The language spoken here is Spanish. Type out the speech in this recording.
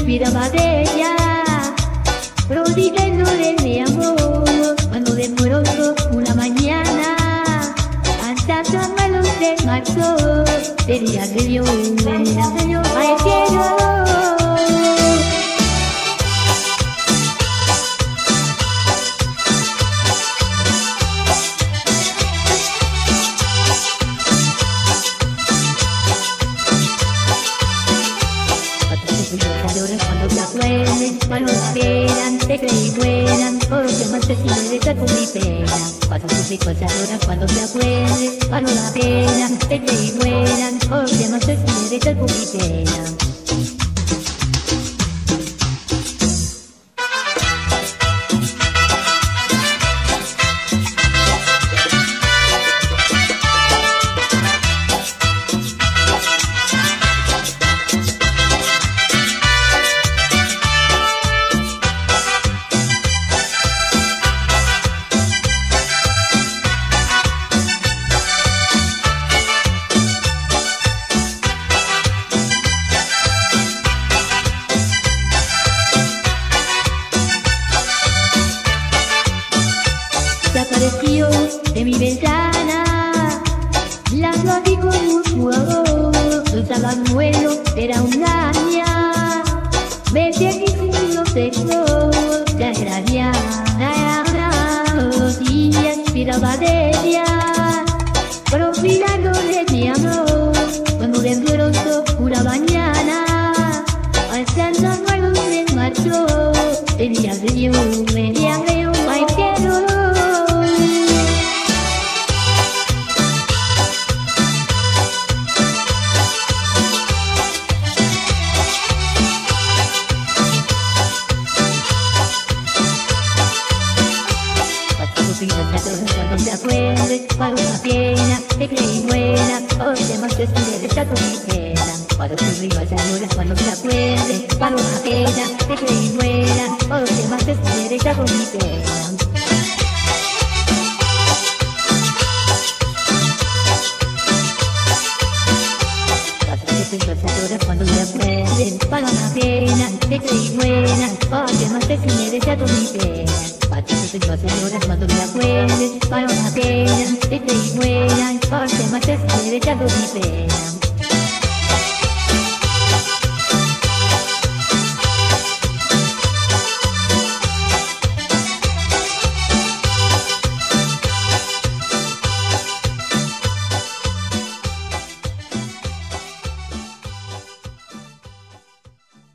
inspiraba de ella, prodigando de mi amor. Cuando de pronto una mañana, cantando a luz de marzo, tenía que yo al cielo. Cuando te acuerdes, cuando la veran, te creí buena, por los demás te sigue con mi pena. Cuando tus hijos lloran, cuando te acuerdes, cuando la veran, te creí buena, por los demás te sigue con mi pena. Apareció de mi ventana, la vi con un fuego, estaba vuelo, era una niña, me seguí sin los sexos, ya era ya, y inspiraba de ella, profilando de mi amor, cuando de pronto una mañana, alzando a luz de marzo, tenía frío, ay quiero. Cuando te acuerdes, para una pena, te creí buena, por los demás te sigue con mi pena. Cuando tus rivas lloras, cuando te acuerdes, para una pena, te creí buena, por los demás te sigue con mi pena. Cuando te acuerdes, para una pena, te creí buena, por los demás te sigue con mi pena. Cuando te acuerdes, para una pena, te creí buena, por los demás te sigue con mi pena.